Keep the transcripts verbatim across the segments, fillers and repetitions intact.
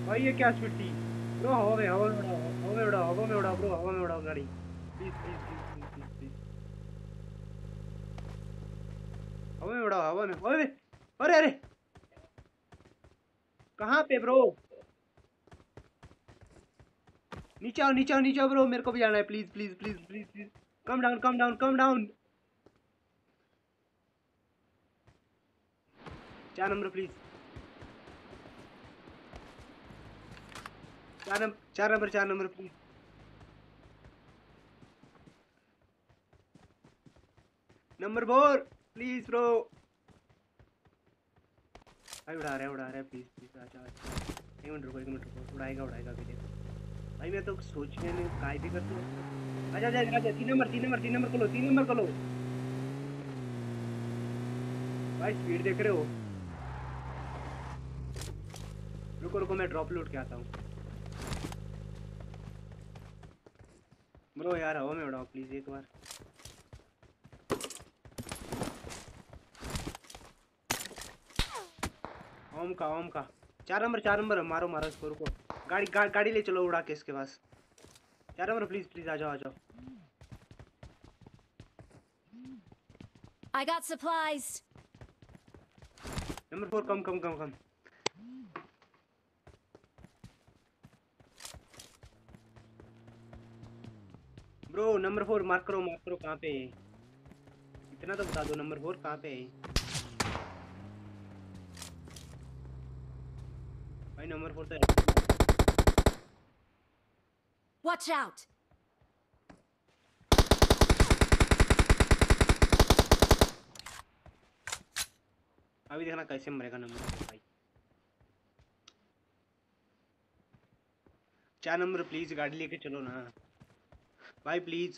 भाई ये क्या स्पीड थी ब्रो। हवा में हवा में उड़ाओ, हवा में उड़ाओ, हवा में उड़ाओ ब्रो, हवा में उड़ाओ गाड़ी please please please please please. हवा में उड़ाओ, हवा में, हवा में। अरे अरे कहाँ पे ब्रो? नीचे आओ नीचे आओ नीचे आओ ब्रो, मेरे को भी जाना है please please please please please. Come down come down come down. चार नंबर प्लीज। चार नंबर चार नंबर चार number please. Number four please bro. भाई उड़ा रहा है उड़ा रहा है प्लीज प्लीज। अच्छा अच्छा एक मिनट रुको एक मिनट रुको, उड़ाएगा उड़ाएगा अभी देखो। भाई मैं तो सोचने में काय भी करता हूँ। अच्छा अच्छा अच्छा तीन नंबर तीन नंबर तीन नंबर को लो, तीन नंबर को लो। भाई स्पीड देख रहे हो? रुको रुको मैं ड्रॉप लूट के आता हूँ। ब्रो यार हवा में उड़ाओ प्लीज एक बार। ओम का ओम का। चार नंबर चार नंबर मारो मारो इसको। रुको गाड़ी गा, गाड़ी ले चलो उड़ा के इसके पास। चार नंबर प्लीज प्लीज आ जाओ आ जाओ। I got supplies. Number four come come come come. Bro number four mark करो मार्क करो कहाँ पे है? इतना तो बता दो नंबर फोर कहाँ पे है? भाई नंबर फोर तो Watch out. अभी देखना कैसे मरेगा नंबर फोर भाई। चार नंबर प्लीज गाड़ी लेके चलो ना भाई प्लीज।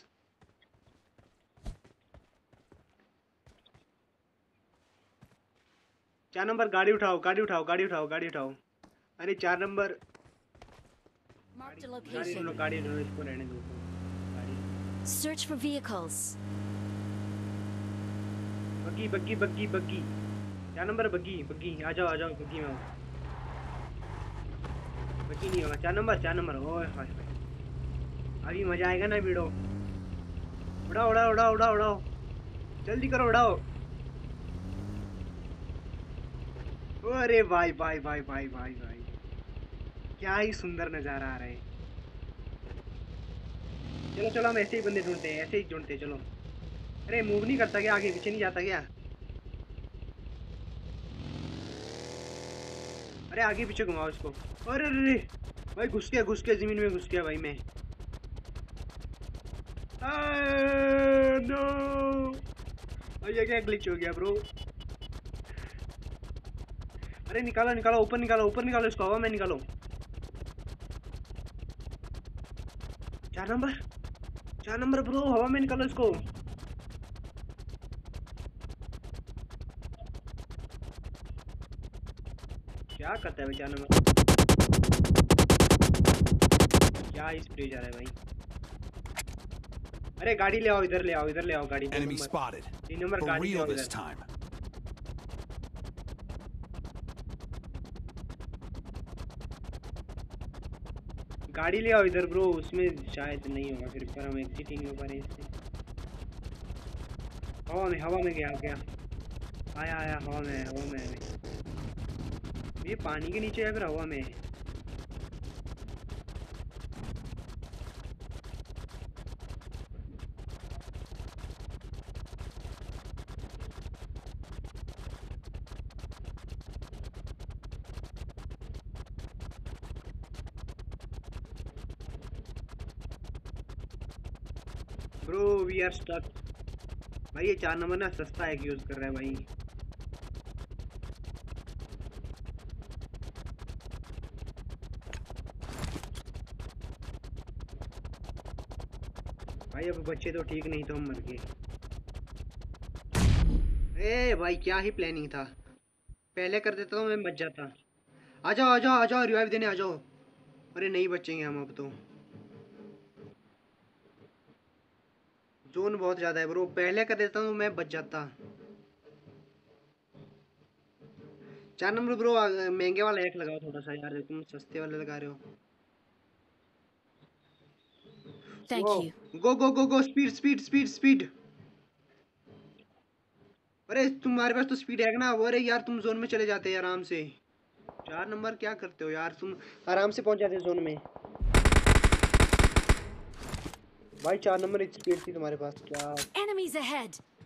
चार नंबर गाड़ी उठाओ गाड़ी उठाओ गाड़ी उठाओ गाड़ी उठाओ। अरे चार नंबर Marked a गाड़ी ढूंढो location. गाड़ी ढूंढो इसको रहने दो गाड़ी। Search for vehicles. बग्गी बग्गी बग्गी बग्गी। चार नंबर बग्गी बग्गी आ जाओ आ जाओ बग्गी में आओ। बग्गी नहीं होगा चार नंबर चार नंबर। ओए हाय हाय अभी मजा आएगा ना वीडियो। उड़ाओ उड़ाओ उड़ाओ उड़ाओ उड़ाओ जल्दी करो उड़ाओ। अरे भाई भाई भाई भाई भाई भाई क्या ही सुंदर नजारा आ रहा है। चलो चलो हम ऐसे ही बंदे ढूंढते हैं ऐसे ही ढूंढते हैं, चलो। अरे मूव नहीं करता क्या? आगे पीछे नहीं जाता क्या? अरे आगे पीछे घुमाओ इसको। अरे अरे अरे, भाई घुस गया घुस गया जमीन में घुस गया भाई मैं। नो भाई ये क्या ग्लिच हो गया ब्रो? अरे निकालो निकालो ऊपर निकालो ऊपर निकालो इसको हवा में निकालो। चार नंबर चार नंबर ब्रो हवा में निकालो इसको। क्या करता है भाई चार नंबर? क्या ही स्प्रे जा रहा है भाई। अरे गाड़ी ले आओ इधर ले आओ इधर ले आओ गाड़ी। Enemy spotted. तीन नंबर For गाड़ी ले real आओ this इधर। time. गाड़ी ले आओ इधर ब्रो, उसमें शायद नहीं होगा फिर पर हम एग्जिट ही नहीं हो पा रहे इससे। हवा में हवा में गया गया आया आया हवा में हवा में है। ये पानी के नीचे है फिर हवा में है। Bro we are stuck. भाई ये चार नंबर ना सस्ता है यूज कर रहा है भाई। भाई अब बच्चे तो ठीक नहीं तो हम मर गए। ए भाई क्या ही प्लानिंग था, पहले कर देता तो मैं बच जाता। आ जाओ आ जाओ आ जाओ रिवाइव देने आ जाओ। अरे नहीं बचेंगे हम अब तो। जोन बहुत ज्यादा है ब्रो, पहले कर देता तो मैं बच जाता। चार नंबर ब्रो महंगे वाला एक लगाओ थोड़ा सा यार, तुम सस्ते वाले लगा रहे हो। Thank you. Go go go go, speed speed speed speed. अरे तुम्हारे पास तो स्पीड है ना। अरे यार तुम जोन में चले जाते हैं आराम से। चार नंबर क्या करते हो यार तुम, आराम से पहुंच जाते जोन में। भाई चार नंबर स्पीड थी तुम्हारे पास क्या। Enemies ahead.